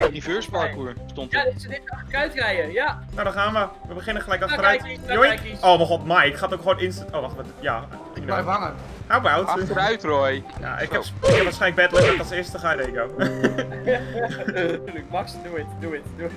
reverse parkour stond Ja, er. dit is achteruit rijden, ja. Nou, daar gaan we. We beginnen gelijk Nou, achteruit. kijk eens, Joink. kijk eens. Oh mijn god, Mike gaat ook gewoon instant... Oh, wacht, wat... Ja. Ik blijf hangen. How about? Achteruit, Roy. Ja, ik heb waarschijnlijk bad luck dat ik als eerste ga, Rego. Max, doe het, doe het, doe het.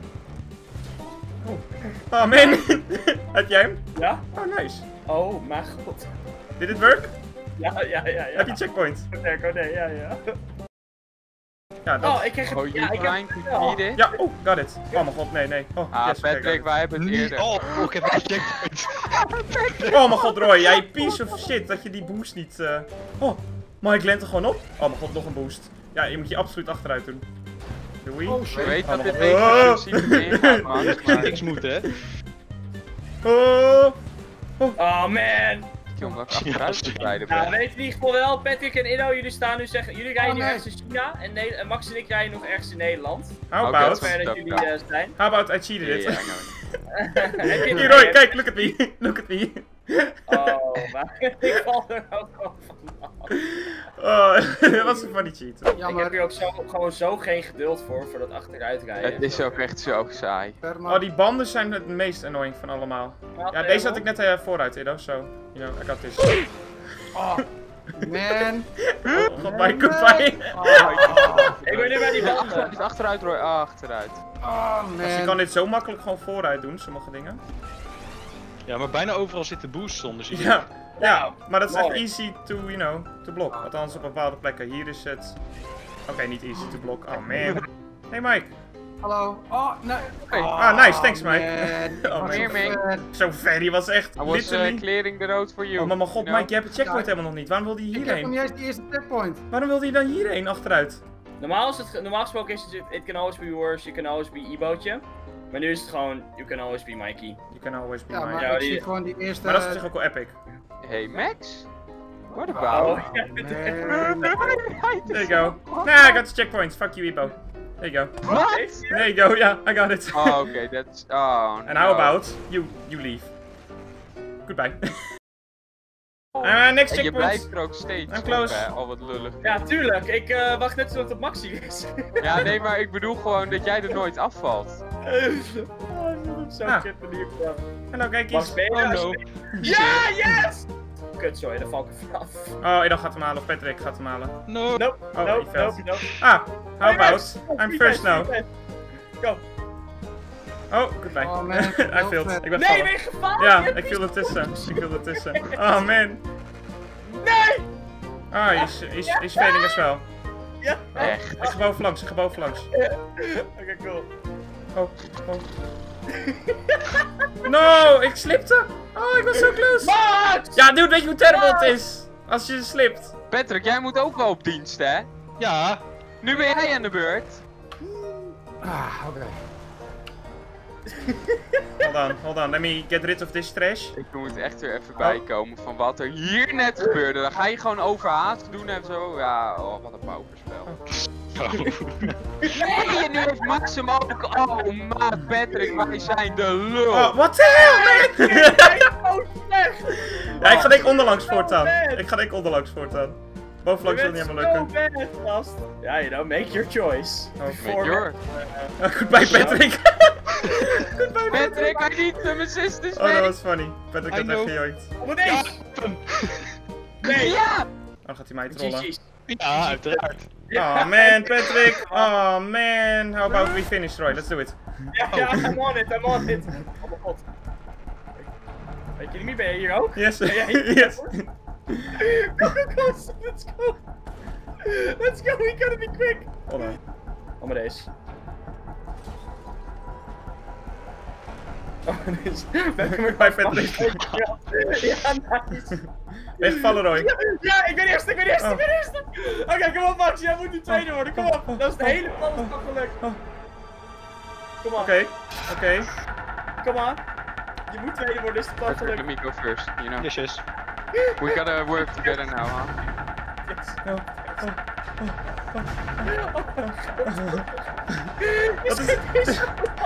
Oh man. Heb jij hem? Ja? Oh, nice. Oh, mijn god. Did it work? Ja. Heb je checkpoint? Oh nee, ja. Ja, dat... Oh, ik kreeg het. Oh, Ja, ik trying heb to cheat it? Ja, oh, got it. Oh mijn god, nee. Oh, Ah, yes, okay, Patrick, got wij hebben het eerder. Oh, ik heb een checkpoint. it. Oh mijn god, Roy, jij piece of shit dat je die boost niet... Oh, Mike landt er gewoon op. Oh mijn god, nog een boost. Ja, je moet je absoluut achteruit doen. Doei. Oh Je shit. weet dat dit Oh. beetje principe ingaat, man. Dat je niks moet, hè? Oh. Oh man. Jongen, dat ik achteruit te rijden Ja, ben. weet in ieder geval wel, Patrick en Inno, jullie staan nu zeggen, jullie rijden nu nee. ergens in China en Max en ik rijden nog ergens in Nederland. How Oké, about? dat Ver dat ook, jullie ja. zijn. How about I cheated it? Ja, I know. Heb je Hier, Roy, kijk, look at me. Look at me. Oh, maar ik val er ook gewoon van. Oh, dat was een funny cheat. Ik heb Jammer. hier ook gewoon zo geen geduld voor dat achteruit rijden. Het is ook echt zo saai. Oh, die banden zijn het meest annoying van allemaal. Ja, deze had ik net vooruit, Edo, zo. You know, I got this. Oh, man. Oh, god, Mike, goodbye. Ik ben nu bij die banden. Niet achteruit, Roy. Ah, achteruit. Oh, Dus je kan man. dit zo makkelijk gewoon vooruit doen, sommige dingen. Ja, maar bijna overal zitten boosts onder. Zie je? Ja, maar dat is echt mooi. easy to, you know, to block. Althans op bepaalde plekken. Hier is het... Oké, niet easy to block. Oh man. Hey Mike. Hallo. Oh, nee. Ah, nice, thanks, Mike. Man. Oh, Meer, man. man. Zo ver, die was echt I was literally... clearing the road for you. Oh, maar mijn god, you know? Mike, je hebt het checkpoint helemaal nog niet. Waarom wilde je Ik heb nog hierheen? niet eens de eerste checkpoint. Waarom wilde je dan hierheen achteruit? Normaal gesproken is het, it can always be worse, you can always be Ibootje. Maar nu is het gewoon, you can always be Mikey. You can always be Ja, mine. maar Ja, ik die- zie gewoon die eerste... Maar dat is op zich ook wel epic. Hey, Max? What Oh, about? ja, Man. There you go. Nah, I got the checkpoint. Fuck you, Ibo. There you go. What? There you go, yeah, I got it. Oh, okay, that's... Oh, And how no. about you leave? Goodbye. Next En je checkpoint. blijft er ook steeds I'm op, close. hè? Al wat lullig. Ja, tuurlijk. Ik wacht net tot het maxi is. Ja, nee, maar ik bedoel gewoon dat jij er nooit afvalt. Oh, dat is zo Ah. kut manier gedaan. Hallo, Max, kijkies. ben je Oh daar? no. Ja, yes! Kut, sorry, daar val ik er vanaf. Oh, Edo gaat hem halen, of Patrick gaat hem halen. No. Nope, Oh, nope, die veld. nope, nope. Ah, how Hey, Max. about? Oh, I'm free first time, now. free time. Go. Oh, goodbye. Oh, man. I failed. Ik ben Nee, gevallen. ben je gevallen? Ja, Je hebt ik viel niet- ertussen. Ik viel ertussen. Oh man. Nee! Ah, is failing as well. Ja. Echt. Ik ga bovenlangs, ik ga bovenlangs. Oké, cool. Oh. No, ik slipte. Oh, ik was zo close. Max! Ja, dude, weet je hoe terrible het is? Als je slipt. Patrick, jij moet ook wel op dienst, hè? Ja. Nu ben jij aan de beurt. Ah, oké. Hold on, let me get rid of this trash. Ik moet echt weer even bijkomen van wat er hier net gebeurde. Dan ga je gewoon overhaast doen en zo. Ja, oh, wat een pauperspel. Nee, en nu heeft Max hem ook. Oh, maat, Patrick, wij zijn de lul. Oh, what the hell, man? Oh, slecht! Ja, ik ga denk ik onderlangs voortaan. bad. Ik ga denk ik onderlangs voortaan. Bovenlangs zal niet helemaal lukken. Zo bad, gast. Ja, you know, make your choice. Oh, Met your... Goodbye, Patrick. Goodbye, Patrick, I need some assistance, Oh, dat man. was funny. Patrick I had echt know. gejoikt. Wat is? Nee! Ja! Oh, dan gaat hij mij trollen. GG's. Ja, uiteraard. Oh man, Patrick. Oh man. How about we finish, Roy? Let's do it. Ja, I'm on it, I'm on it. Oh mijn god. Weet je niet, ben je hier ook? Yes. Ben jij Yes. Go, let's go. Let's go, we gotta be quick. Hold on. Oh, maar deze. Oh, deze. Bij Patrick. Ja, nice. Ben je gevallen, Roy? Ja, ik ben eerst, ik ben eerst, Oh. ik ben eerst. Oké, kom op Max, jij moet nu tweede worden, kom op. Dat is de hele plan is afgelukt. Kom op, Oké. Oké. kom aan. Je moet tweede worden, is de plan Patrick, let gelukt. me go first, you know. Yes, yes. We gotta work together now, huh? Yes. Wat is het?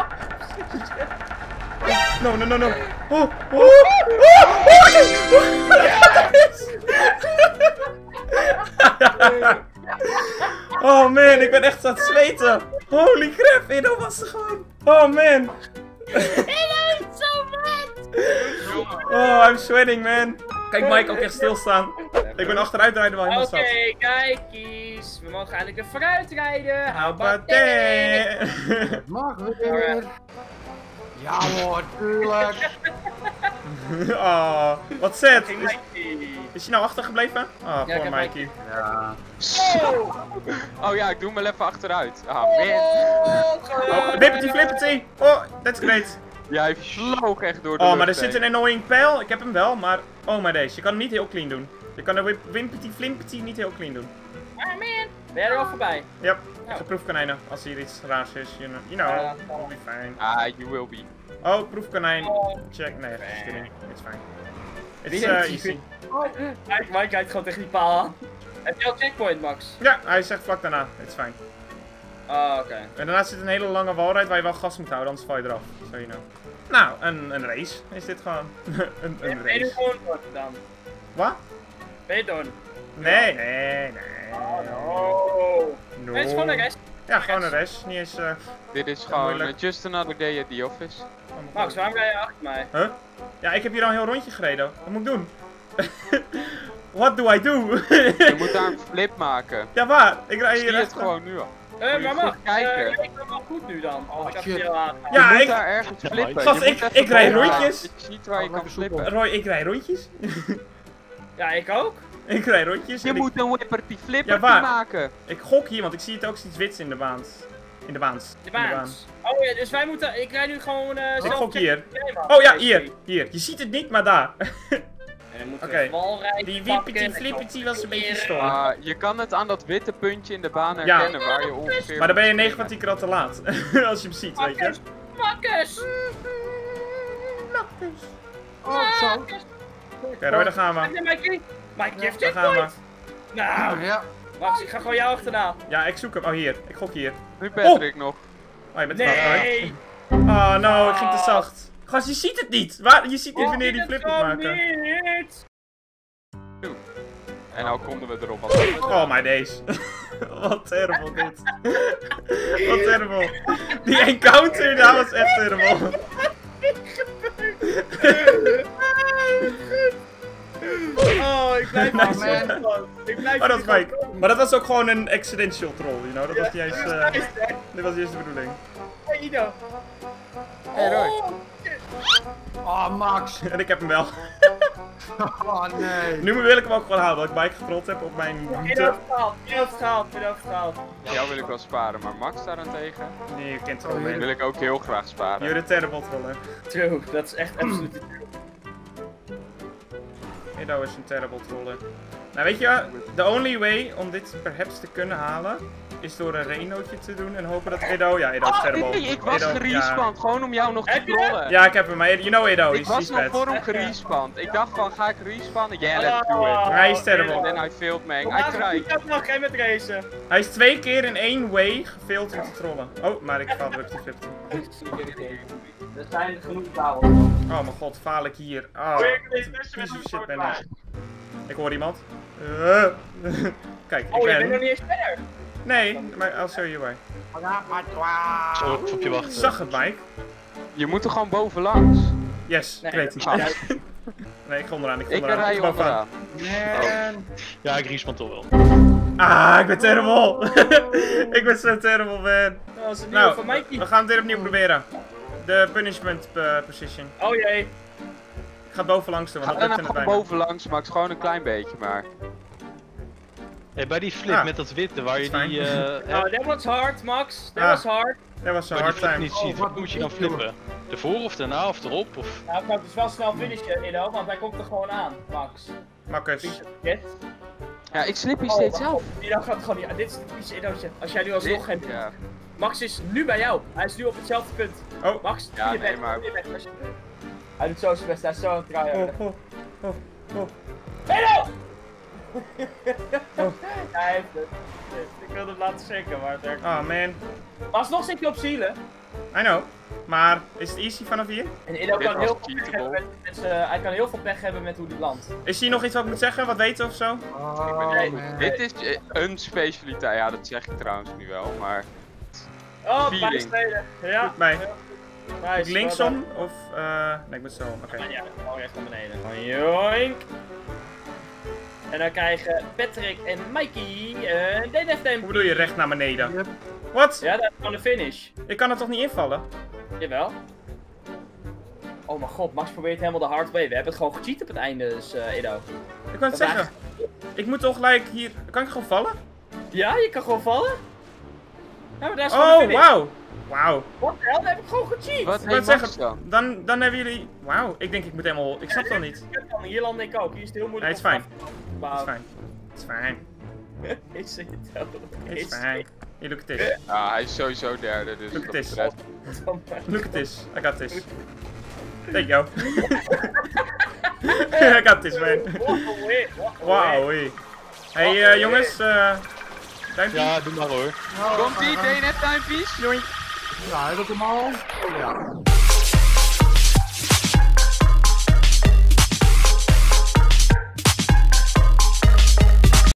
No, no, no, no. Oh, oh, oh, oh, oh man, ik ben echt aan het zweten. Holy crap, Edo was er gewoon. Oh man. Oh, I'm sweating man. Kijk Mike ook echt stilstaan. Ik ben achteruitrijden wel helemaal zat. Oké, kijkies. We mogen eigenlijk weer vooruit rijden. How about that? Mag weer. Ja hoor, tuurlijk. Oh, wat sad. Mikey. Is hij nou achtergebleven? Oh, Ja, ik poor heb Mikey. Ja. Oh! Oh ja, ik doe hem wel even achteruit. Ah man. Oh, Whippity Flippity. Oh, that's great. Ja, hij vloog echt door de Oh, lucht maar er zit heen. een annoying pijl. Ik heb hem wel, maar... Oh, maar deze. Je kan hem niet heel clean doen. Je kan de Wimpity Flimpity niet heel clean doen. Ah man. Ben jij er al voorbij? Yep. Oh. Proefkonijnen. Als hier iets raars is. You know, Ja. we'll be fine. Ah, you will be. Oh, proefkonijn. Oh. Check. Nee, just kidding. It's fine. Wie It's heeft easy. Mike rijdt gewoon tegen die paal aan. Heb je al checkpoint, Max? Ja, hij zegt vlak daarna. It's fine. Oh, oké. En daarna zit een hele lange walrijd waar je wel gas moet houden, anders val je eraf. So you know. Nou, een race is dit gewoon. een Ben je nu race. gewoon door dan? Wat? Ben je door? Nee. Oh. No. Het is gewoon een rest. Ja, gewoon een race. Niet eens... Dit is gewoon moeilijk. just another day at the office. Max, waarom rij je achter mij? Huh? Ja, ik heb hier al een heel rondje gereden. Wat moet ik doen? What do I do? Je moet daar een flip maken. Ja, waar? Ik rij Zie hier je het echt gewoon nu al. Maar goed Max, kijken. ik ben wel goed nu dan. Ik had shit. heel aan. Ja, je moet ik... daar ergens flippen. Gast, Je moet even ik rij bovenaan. rondjes. Je ziet waar je kan flippen. Roy, ik rij rondjes. Ja, ik ook. Ik rij rondjes. Je en moet een whipperty Ja, flipperty waar? maken. ik gok hier, want ik zie het ook iets wits in de baan. De baans. Oh ja, dus wij moeten. Ik rijd nu gewoon. Ik gok hier. checken. Oh ja, hier. Hier. Je ziet het niet, maar daar. En dan moeten Oké. we walrijden Die pakken, wippity dan flippity was een beetje hier. stom. Je kan het aan dat witte puntje in de baan Ja. herkennen waar je ongeveer... Maar dan ben je moet 9 van 10 keer al te laat. Als je hem ziet, weet je. Makkers! Makkers! Oh, zo. Oké, Roy, daar gaan we. Mike, Mike, je heeft Daar gaan we. checkpoint! Nou, Ja. Max, ik ga gewoon jou achterna. Ja, ik zoek hem. Oh, hier. Ik gok hier. Nu Patrick nog. Oh, je bent er wel, Roy. Nee! Oh, no. Ik ging te zacht. Gast, je ziet het niet. Waar? Je ziet niet wanneer die Ik flip het moet gewoon maken. niet. En nou konden we erop. Oh, my days. Wat terrible dit. Wat terrible. Die encounter, dat was echt terrible. Oh, ik blijf Nice, niet zo. Ik blijf Oh, dat is niet Mike. Maar dat was ook gewoon een accidental troll, you know. Dat was niet eens... Nice, hè? dit was niet eens de bedoeling. Hey, Ido. Hey, Roy. Oh, Max. En ik heb hem wel. Oh, nee. Nu wil ik hem ook gewoon halen, dat ik Mike getrold heb op mijn Ido route. heeft gehaald, Ido heeft gehaald, Ido heeft gehaald. Jou wil ik wel sparen, maar Max daarentegen Nee, je kent Oh, trollen. wil ik ook heel graag sparen. You're a terrible troller. True, dat is echt absoluut niet true. Edo is een terrible troller. Nou, weet je, the only way om dit perhaps te kunnen halen, is door een Renootje te doen en hopen dat Edo... Ja, Edo is terrible. Nee, ik was Edo, gerespawnd, gewoon om jou nog te Heb je? trollen. Ja, ik heb hem, maar you know Edo, Ik was he's nog bad. voor hem gerespawnd. Ik dacht van, ga ik respawnen? Yeah, let's do it. Maar hij is And terrible. then I failed me. Hoe I gaat tried. het nog geen met racen? Hij is 2 keer in 1 way gefailed om te trollen. Oh, maar ik faal op die 50. Er zijn genoeg bouwen. Oh mijn god, faal ik hier. Oh, wat een piece of shit ben ik. Ik hoor iemand. Kijk, Oh, je bent nog ben... niet eens verder. Nee, maar I'll show you why. Zo, even op je Ik wachten. zag het, Mike. Je moet er gewoon bovenlangs. Yes, Nee, ik weet het. Ah. Nee, ik ga onderaan, ik ga Ik onderaan. rij Ik ga bovenaan. onderaan. Ja, ik respawn toch wel. Ah, ik ben terrible. Ik ben zo terrible, man. Dat was een nieuwe Nou, van Mikey. we gaan het weer opnieuw proberen. De punishment position. Oh jee. Ik ga bovenlangs doen, Ga want dat er lukt nou in het gewoon bijna. bovenlangs, Max. Gewoon een klein beetje maar. Hey, bij die flip Ah, met dat witte waar je dat is die... Nou, that was hard, Max. That Ah. was hard. Dat was een waar die hard flip time. niet ziet. Wat moet je dan flippen? Ervoor of daarna of erop? Of... Nou, ik kan dus wel snel finishen, Ido, want hij komt er gewoon aan, Max. Makkers. Get? Ja, ik slip hier Oh, steeds wacht zelf. op. Ido gaat gewoon niet. Dit is een vieze Idootje. Als jij nu alsnog geen. Ja. Max is nu bij jou. Hij is nu op hetzelfde punt. Oh. Max, Ja, je nee, weg, maar- je weg, alsjeblieft. Hij doet zo zijn best, hij is zo aan het draaien. Oh, oh, oh, oh. Ido! Oh. Ja, hij heeft het. Ik wilde hem laten schrikken, maar het werkt. Oh man. Maar alsnog zit je op zielen. I know. Maar is het easy vanaf hier? En Ido Dit kan was heel veel pech cheatable. hebben hij kan heel veel pech hebben met hoe hij landt. Is hier nog iets wat ik moet zeggen? Wat weten of zo? Oh, Nee, man. Dit is een specialiteit. Ja, dat zeg ik trouwens nu wel, maar... Oh, Feeling. bijsteden. Ja. Goed mij. Nice. Moet ik linksom? Of, nee, ik moet zo. Oké. Ja, gewoon recht naar beneden. Gewoon joink. En dan krijgen Patrick en Mikey een DNF Hoe tempo. bedoel je recht naar beneden? Yep. Wat? Ja, dat is gewoon de finish. Ik kan er toch niet invallen? Jawel. Oh mijn god, Max probeert helemaal de hard way. We hebben het gewoon gecheat op het einde, dus Edo. Ik wou het zeggen. Ik moet toch gelijk hier... Kan ik gewoon vallen? Ja, je kan gewoon vallen. Ja, maar daar is gewoon de Oh, finish. wauw. Wauw. Wat de hel, dan heb ik gewoon gecheat. Wat Ik wou heeft het Max zeggen. dan? Dan hebben jullie... Wauw. Ik denk ik moet helemaal... Ik snap het al niet. Hier land ik ook. Hier is het heel moeilijk. Nee, het is om fijn. af te Het is bouwen. fijn. Het is fijn. Is het ook? Het is fijn. Hier, look at this. Ja, hij is sowieso derde, dus Look dat at this. betreft. Look at this. I got this. There you go. I got this, man. Wauw. Hey, jongens. Duimpje. Ja, doe maar hoor. Komt ie, DNF duimpjes? Doei. Ja, heb ik hem al? Ja.